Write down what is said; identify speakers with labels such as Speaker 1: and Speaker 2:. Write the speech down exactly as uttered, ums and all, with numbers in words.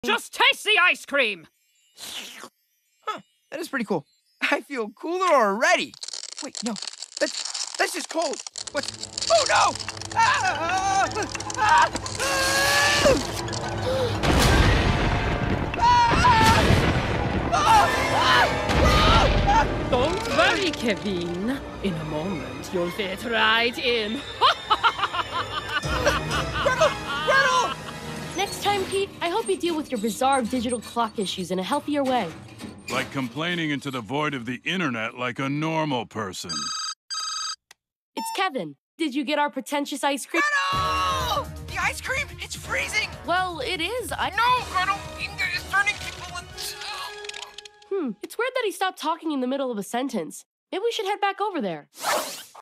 Speaker 1: Just taste the ice cream!
Speaker 2: Huh, that is pretty cool. I feel cooler already. Wait, no, that's, that's just cold. What? Oh, no! Ah! Ah! Ah!
Speaker 1: Don't worry, Kevin. In a moment, you'll fit right in.
Speaker 2: Gretel! Gretel!
Speaker 3: Next time, Pete, I hope you deal with your bizarre digital clock issues in a healthier way.
Speaker 4: Like complaining into the void of the internet like a normal person.
Speaker 3: It's Kevin. Did you get our pretentious ice cream?
Speaker 2: Gretel! The ice cream? It's freezing!
Speaker 3: Well, it is. I
Speaker 2: No, Gretel! It's turning people into...
Speaker 3: Hmm, it's weird that he stopped talking in the middle of a sentence. Maybe we should head back over there.